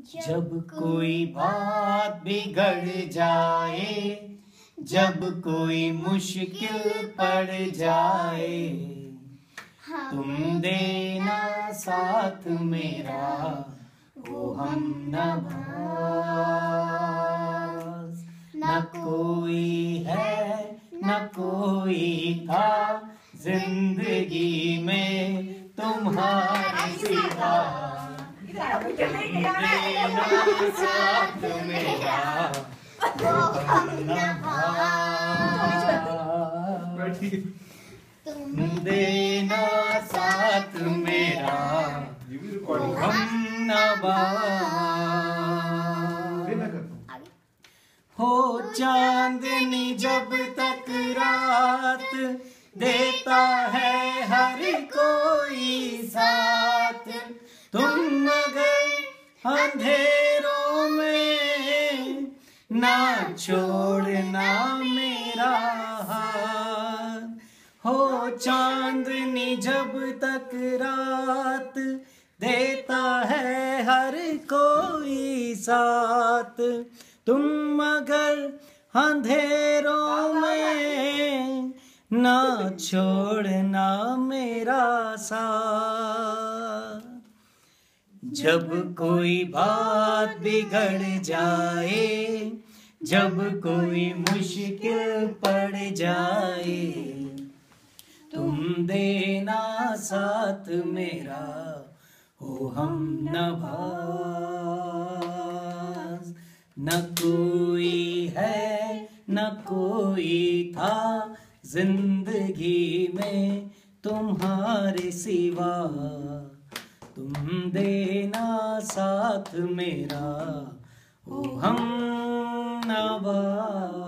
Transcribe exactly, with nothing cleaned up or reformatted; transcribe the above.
जब कोई बात बिगड़ जाए, जब कोई मुश्किल पड़ जाए, तुम देना साथ मेरा वो हम नभास। न कोई है न कोई था जिंदगी में तुम्हारे सिवा, देना साथ मेरा वो हम नभास। तुम देना साथ मेरा वो हम नभास। हो चांदनी जब तक रात देता है हर कोई साथ, तुम मगर अंधेरों में ना छोड़ना मेरा हाथ। हो चांदनी जब तक रात देता है हर कोई साथ, तुम मगर अंधेरों में ना छोड़ना मेरा साथ। जब कोई बात बिगड़ जाए, जब कोई मुश्किल पड़ जाए, तुम देना साथ मेरा हो हम नभास। न कोई है न कोई था जिंदगी में तुम्हारे सिवा, तुम देना साथ मेरा ओ हम नभास।